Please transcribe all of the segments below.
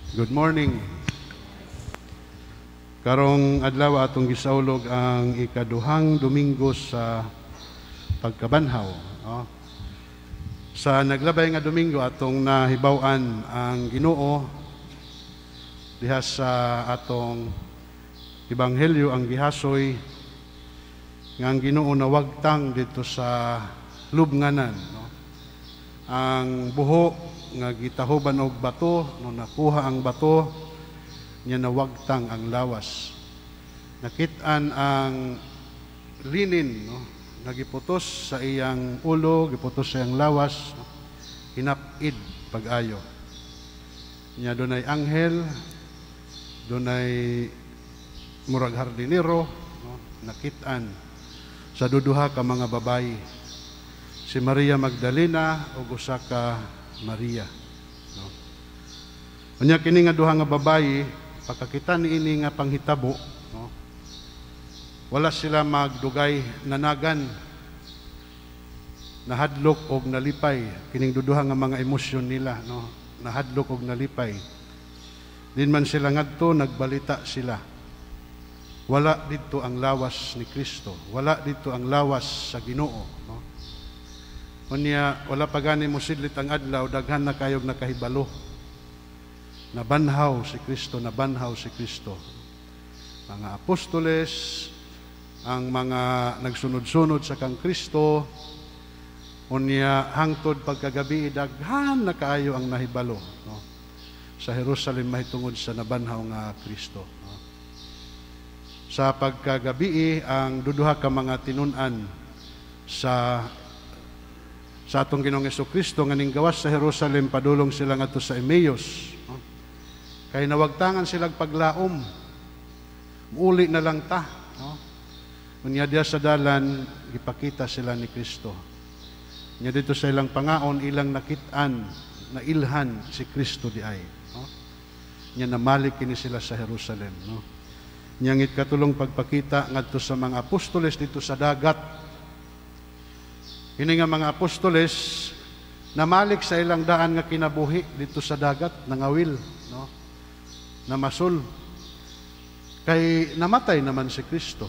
Good morning. Karong adlaw atong gisaulog ang ikaduhang Domingo sa pagkabanhaw. Sa naglabay nga Domingo atong nahibaw-an ang Ginoo diha sa atong Ebanghelyo ang gihasoy nga ang Ginoo nawagtang dito sa lubnganan. Ang buho nga gitahuban og bato, no nakuha ang bato, niya nawagtang ang lawas. Nakit-an ang linin, no, nagiputos sa iyang ulo, giputos sa iyang lawas, no, hinapid pag-ayo. Niya dunay anghel, dunay murag hardinero, no, nakit-an sa duduha ka mga babayi. Si Maria Magdalena o usa ka Maria. No? Unya kini nga duha nga babayi, pagkakita niini nga panghitabo, no? Wala sila magdugay nanagan, nahadlok og nalipay. Kining duduha nga mga emosyon nila, no? Nahadlok og nalipay. Din man sila ngadto, nagbalita sila. Wala dito ang lawas ni Kristo. Wala dito ang lawas sa Ginoo. No? Unya, wala pa gani mo sidlit ang adlaw, daghan na kayog nakahibalo. Nabanhaw si Kristo, nabanhaw si Kristo. Mga apostoles, ang mga nagsunod-sunod sa kang Kristo, unya hangtod pagkagabi, daghan na kaayo ang nahibalo. No? Sa Jerusalem mahitungod sa nabanhaw nga Kristo. No? Sa pagkagabi, ang duduha ka mga tinun-an sa atong Ginoong Jesucristo nga ning gawas sa Jerusalem, padulong sila ngadto sa Emmaus. No? Kay nawagtangan silang paglaom. Muuli na lang ta. No? Unya diya sa dalan, gipakita sila ni Kristo. Nya dito sa ilang pangaon, ilang nakit-an, na ilhan si Kristo di ay. No? Nya namalik kini sila sa Jerusalem. No? Nya ngit katulong pagpakita ngadto sa mga apostoles dito sa dagat. Kini nga mga apostoles namalik sa ilang daan nga kinabuhi dito sa dagat, nangawil, no? Namasul. Kay namatay naman si Kristo.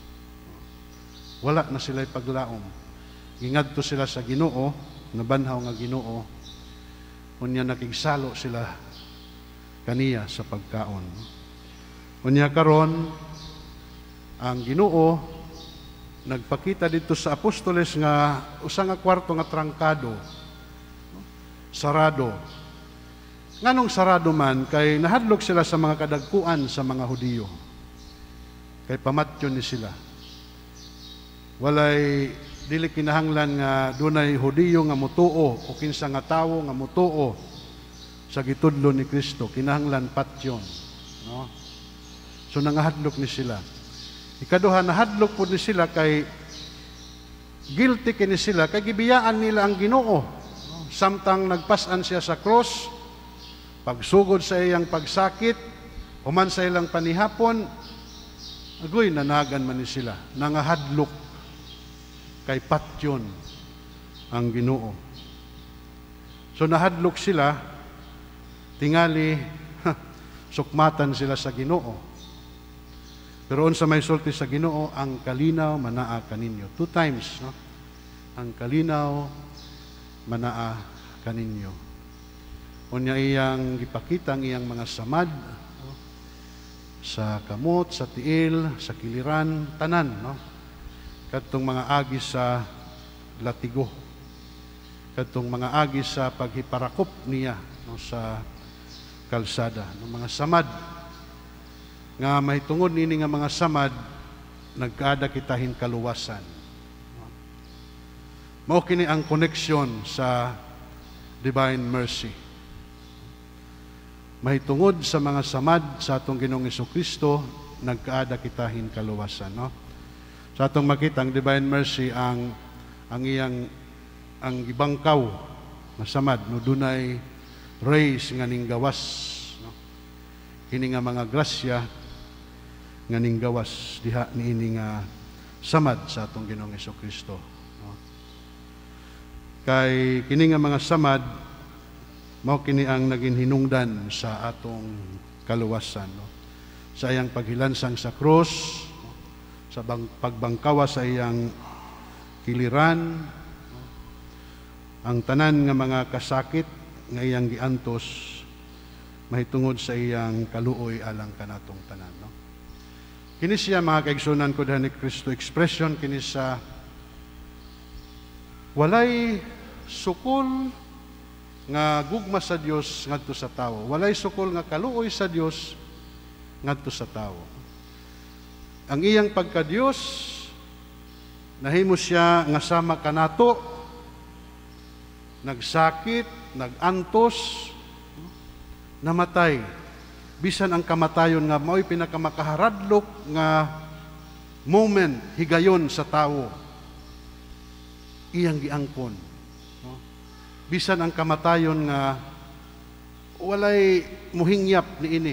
Wala na sila'y paglaom. Ingadto sila sa Ginoo, nabanhaw nga Ginoo. Unya nakigsalo sila kaniya sa pagkaon. Unya karon ang Ginoo nagpakita dito sa apostoles nga usa nga kwarto nga trangkado, sarado. Nganong sarado man, kay nahadlok sila sa mga kadagkuan sa mga Hudiyo. Kay pamatyon ni sila. Walay dili kinahanglan nga dunay Hudiyo nga mutuo o kinsa nga tawo nga mutuo sa gitudlo ni Kristo, kinahanglan patyon. No? So nangahadlok ni sila. Ikaduha, nahadlok po ni sila kay guilty kini sila, kay gibiyaan nila ang Ginoo. Samtang nagpasan siya sa cross, pagsugod sa iyang pagsakit, human sa ilang panihapon, agoy, nanagan man ni sila. Nangahadlok kay patyon ang Ginoo. So nahadlok sila, tingali, sukmatan sila sa Ginoo. Pero unsa may sulti sa Ginoo, ang kalinaw manaa kaninyo. 2 times, no? Ang kalinaw manaa kaninyo. Unya iyang gipakita ang iyang mga samad, no? Sa kamot, sa tiil, sa kiliran, tanan, no? Kadtong mga agi sa latigo. Kadtong mga agi sa paghiparakop niya, no? Sa kalsada, no? Mga samad nga mahitungod nini nga mga samad, nagkaada kitahin kaluwasan. Mao kini ang koneksyon sa divine mercy. Mahitungod sa mga samad sa atong Ginoong Jesucristo, nagkaada kitahin kaluwasan. No? Sa atong makita ang divine mercy, ang ibangkaw na samad, no? Dunay rays nga ning gawas. No? Kini nga mga grasya nga ning gawas diha niini nga samad sa atong Ginoong Jesucristo. No? Kay kini nga mga samad Mao kini ang naging hinungdan sa atong kaluwasan, no? Sa iyang paghilansang sa krus, sa pagbangkawa sa iyang kiliran, ang tanan nga mga kasakit nga iyang giantos mahitungod sa iyang kaluoy alang kanatong tanan, no? Kini siya, mga kaigsunan ko ni Kristo, expression kini sa walay sukol nga gugma sa Dios ngadto sa tawo, walay sukol nga kaluoy sa Dios ngadto sa tawo. Ang iyang pagka-Dios nahimo siya nga sama kanato, nagsakit, nagantos, namatay. Bisan ang kamatayon nga mao'y pinakamakaharadlok nga moment, higayon sa tawo, iyang giangkon, no? Bisan ang kamatayon nga walay muhingyap niini,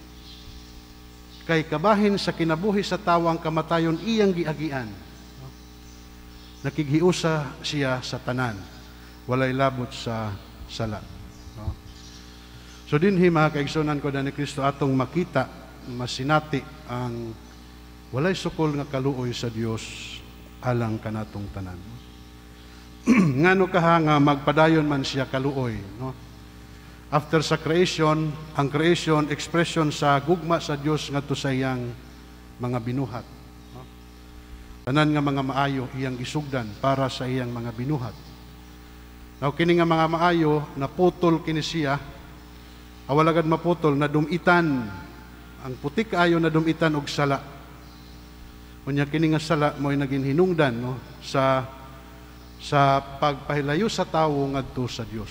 kay kabahin sa kinabuhi sa tawo ang kamatayon iyang giagian, no? Nakighiusa siya sa tanan, walay labot sa sala, no? So dinhi, mga kaigsunan ko ni Kristo, atong makita, masinati ang walay sukol nga kaluoy sa Dios alang kanatong tanan. Ngano kaha nga magpadayon man siya kaluoy, no? After sa creation, ang creation expression sa gugma sa Dios ngadto sa iyang mga binuhat, no? Tanan nga mga maayo iyang gisugdan para sa iyang mga binuhat. Now kini nga mga maayo naputol kini siya, awalagad maputol, na dumitan, ang puti kaayo na dumitan og sala. Unya kini nga sala mo'y naging hinungdan, no? sa pagpahilayo sa tawo ngadto sa Dios.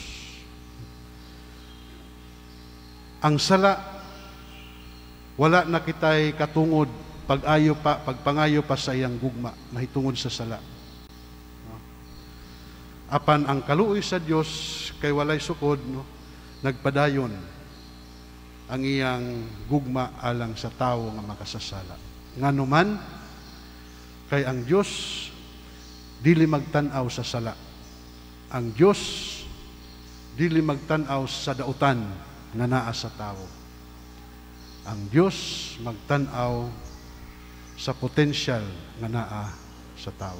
Ang sala, wala na kitay katungod pagpangayo pa sa iyang gugma, mahitungod sa sala, no? Apan ang kaluoy sa Dios kay walay sukod, no? Nagpadayon ang iyang gugma alang sa tawo nga makasasala. Nganuman, kay ang Dios dili magtan-aw sa sala. Ang Dios dili magtan-aw sa dautan nga naa sa tawo. Ang Dios magtan-aw sa potential nga naa sa tawo.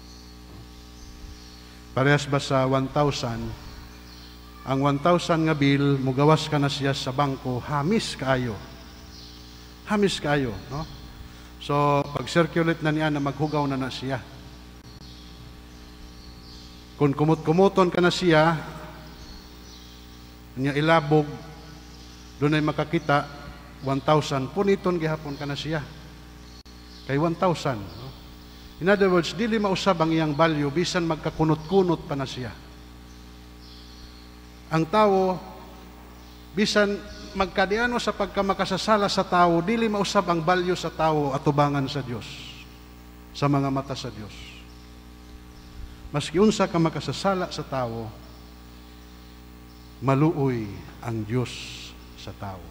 Parehas ba sa 1,000? Ang 1,000 nga bill, mugawas ka na siya sa bangko, hamis kaayo. Hamis kaayo, no? So, pag-circulate na niya na maghugaw na siya. Kung kumot-kumuton ka na siya, niya ilabog, doon ay makakita, 1,000, puniton gihapon ka na siya. Kay 1,000. No? In other words, dili mausab ang iyang value, bisan magkakunot-kunot pa na siya. Ang tao, bisan magkadiano sa pagkamakasasala sa tao, dili mausab ang value sa tao atubangan sa Dios, sa mga mata sa Dios. Maski unsa ka makasasala sa tao, maluoy ang Dios sa tao.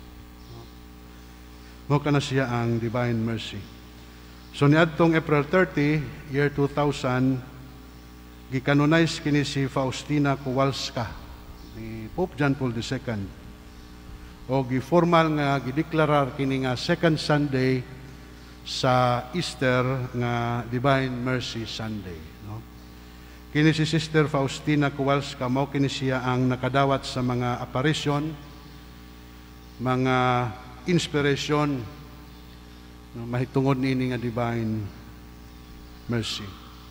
Mo kana siya ang divine mercy. So niadtong April 30, year 2000, gikanonize kini si Faustina Kowalska ni Pope John Paul II, o giformal nga gideklarar kini nga second Sunday sa Easter nga Divine Mercy Sunday, no? Kini si Sister Faustina Kowalska, mao kini siya ang nakadawat sa mga apparition, mga inspiration, no, mahitungod niini nga Divine Mercy.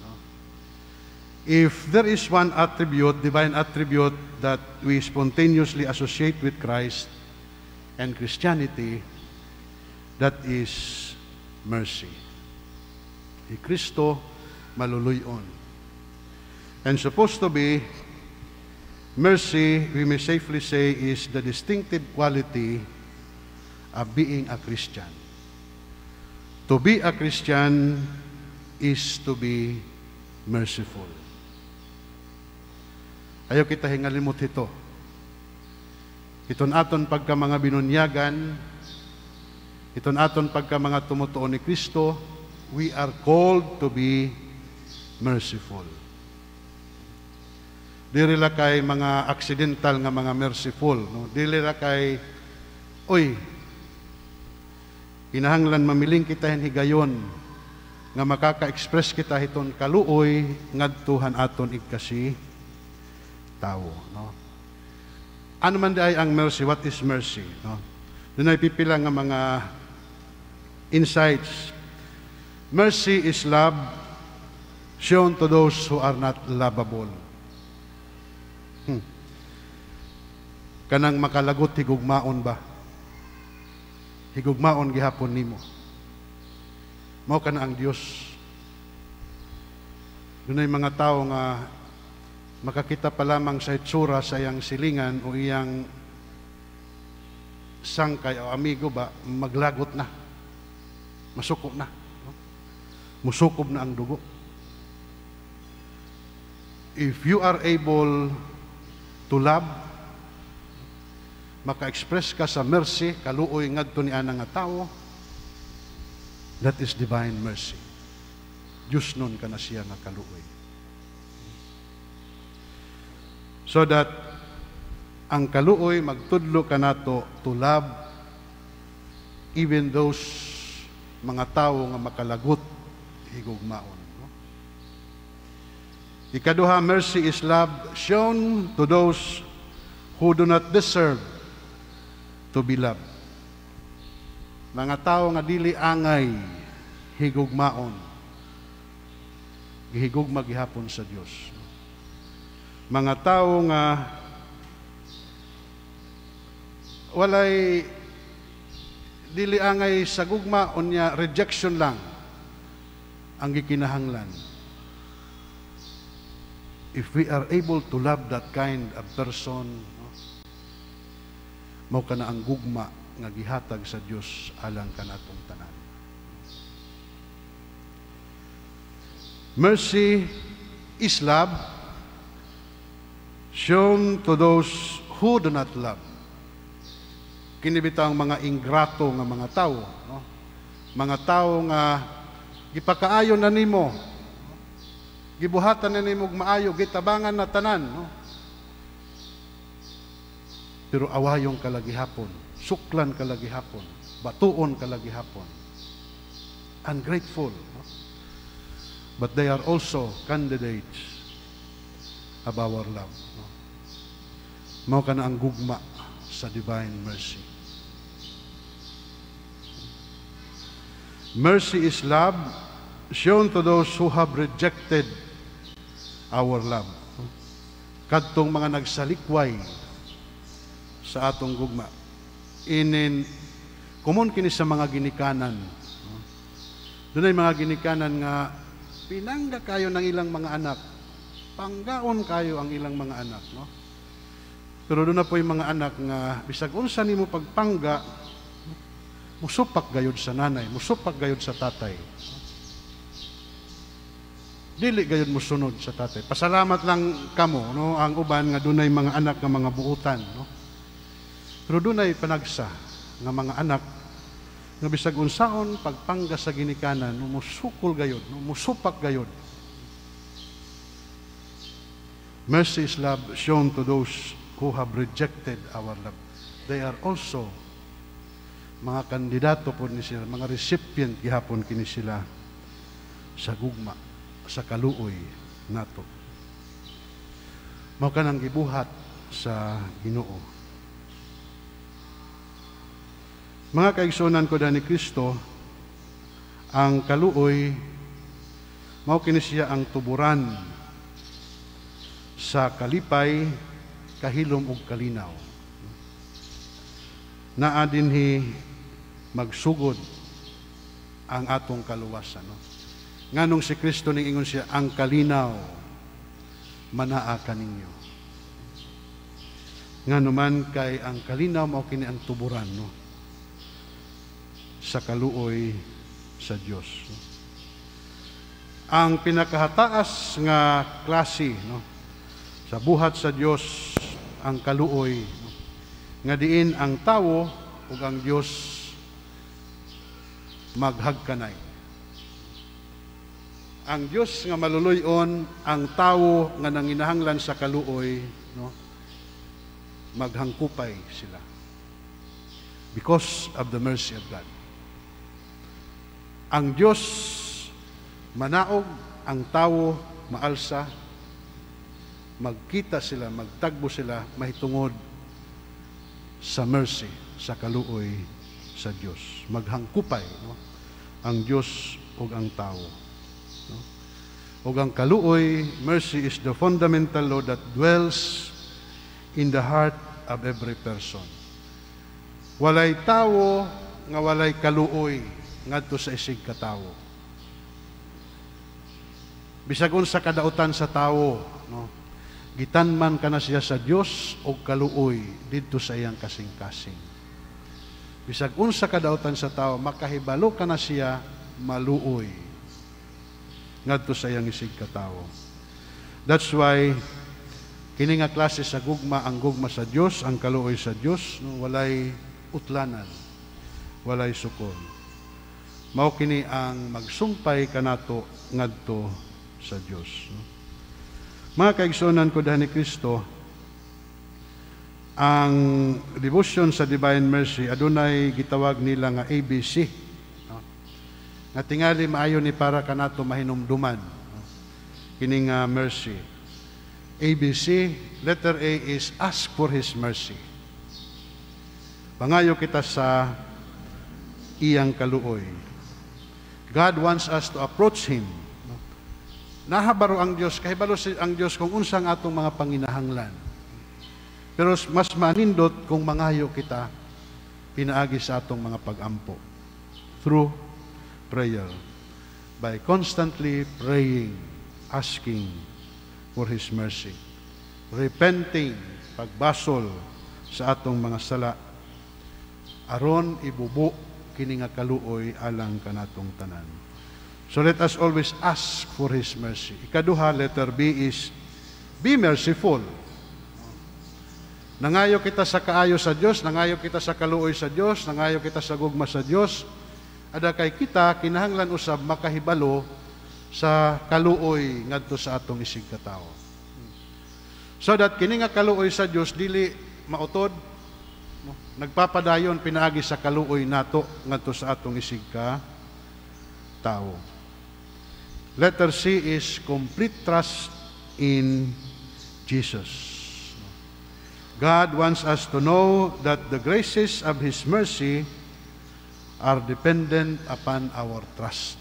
If there is one attribute, divine attribute, that we spontaneously associate with Christ and Christianity, that is mercy. Si Kristo maluluyon. And supposed to be, mercy, we may safely say, is the distinctive quality of being a Christian. To be a Christian is to be merciful. Ayaw kita hingalimot ito. Iton aton pagka mga binunyagan, iton aton pagka mga tumutuo ni Kristo, we are called to be merciful. Dili ra kay mga accidental nga mga merciful, no? Dili ra kay oy, kinahanglan mamiling kita higayon nga makaka-express kita hiton kaluoy ngadtuhan aton igkasi tawo, no? Ano man di ay ang mercy? What is mercy, no? Dunay pipila nga mga insights. Mercy is love shown to those who are not lovable. Kanang makalagot higugmaon ba? Higugmaon gihapon nimo. Mao kana ang Dios. Dunay mga tao nga makakita pa lamang sa itsura sa iyang silingan o iyang sangkay o amigo ba, maglagot na. Masuko na. Musukob na ang dugo. If you are able to love, maka-express ka sa mercy, kaluoy ngadto ni ana nga tawo, that is divine mercy. Diyos nun ka na siya nga kaluoy. So that ang kaluoy magtudlo ka nato to love even those mga tawo nga makalagot higugmaon. No? Ikaduha, mercy is love shown to those who do not deserve to be loved. Mga tao nga dili angay higugmaon, gihigugma gihapon sa Dios. Mga tao nga walay dili angay sa gugma unya rejection lang ang gikinahanglan. If we are able to love that kind of person, mao kana ang gugma nga gihatag sa Dios alang kanatong tanan. Mercy is love shown to those who do not love. Kini bitang mga ingrato nga mga tao, no? Mga tao nga gipakaayo na nimo, gibuhatan na nimo maayo, gitabangan na tanan, no? Pero awayong kalagihapon, suklan kalagihapon, batuon kalagihapon. Ungrateful. No? But they are also candidates of our love. No? Mao kana ang gugma sa divine mercy. Mercy is love shown to those who have rejected our love. Kadtong mga nagsalikway sa atong gugma. Common kini sa mga ginikanan. Dunay mga ginikanan nga pinangga kayo ng ilang mga anak. Panggaon kayo ang ilang mga anak, no? Pero doon na po yung mga anak nga bisag unsa nimo pagpangga, musupak gayud sa nanay, musupak gayud sa tatay. Dili gayud musunod sa tatay. Pasalamat lang kamo, no? Ang uban nga dunay mga anak nga mga buutan, no? Pero dunay panagsa nga mga anak nga bisag unsaon pagpangga sa ginikanan, musukol gayud, musupak gayud. Mercy is love shown to those who have rejected our love. They are also mga kandidato po ni sila, mga recipient gihapon kini sila sa gugma, sa kaluoy nato. Mao kanang gibuhat sa Ginoo. Mga kaigsunan ko ni Kristo, ang kaluoy mao kini siya ang tuburan sa kalipay, kahilom ug kalinaw. Naa dinhi magsugod ang atong kaluwasan, no? Nganong si Kristo ning ingon siya, ang kalinaw manaa kaninyo. Nganuman kay ang kalinaw mao kini ang tuburan, no? Sa kaluoy sa Dios. No? Ang pinakahataas nga klase, no? Sa buhat sa Dios ang kaluoy, no? Nga diin ang tawo ug ang Dios maghagkanay. ang Dios nga maluluyon, ang tawo nga nanginahanglan sa kaluoy, no, maghangkupay sila because of the mercy of God. Ang Dios manaog, ang tawo maalsa, magkita sila, magtagbo sila mahitungod sa mercy, sa kaluoy sa Dios. Maghangkupay, no, ang Dios ug ang tawo. O ang kaluoy, mercy is the fundamental law that dwells in the heart of every person. Walay tawo nga walay kaluoy ngadto sa isig katawo. Bisag unsa kadautan sa tawo, no, gitanman kana siya sa Dios og kaluoy didto sa iyang kasing-kasing. Bisag unsa kadautan sa tawo, makahibalo kana siya maluoy ngadto sa iyang isig katawo. That's why kini nga klase sa gugma, ang gugma sa Dios, ang kaluoy sa Dios, no, walay utlanan, walay sukol. Mao kini ang magsumpay kanato ngadto sa Dios. No? Mga kaigsunan ko dahil ni Kristo, ang devotion sa Divine Mercy adunay gitawag nila nga ABC. Nga tingali maayo ni para kanato mahinumduman, kining mercy. ABC, letter A is ask for His mercy. Pangayo kita sa iyang kaluoy. God wants us to approach Him. Nahabaro ang Dios, kahibalo ang Dios kung unsang atong mga panginahanglan. Pero mas manindot kung mangayo kita pinaagi sa atong mga pag-ampo through prayer, by constantly praying, asking for His mercy, repenting, pagbasol sa atong mga sala, aron ibubo kini nga kaluoy alang kanatong tanan. So let us always ask for His mercy. Ikaduha, letter B is be merciful. Nangayo kita sa kaayo sa Dios, nangayo kita sa kaluoy sa Dios, nangayo kita sa gugma sa Dios. Ada kay kita kinahanglan usab makahibalo sa kaluoy ngadto sa atong isig katawo. So that kini nga kaluoy sa Dios dili mautod, nagpapadayon pinaagi sa kaluoy nato ngadto sa atong isig katawo. Letter C is complete trust in Jesus. God wants us to know that the graces of His mercy are dependent upon our trust.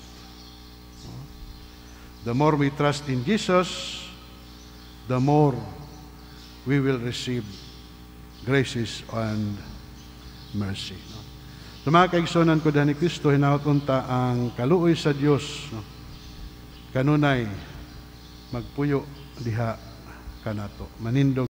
The more we trust in Jesus, the more we will receive graces and mercy. Sa mga kaigsunan ko dahil ni Kristo, hinaot unta ang kaluoy sa Dios, kanunay magpuyo diha kanato. Manindog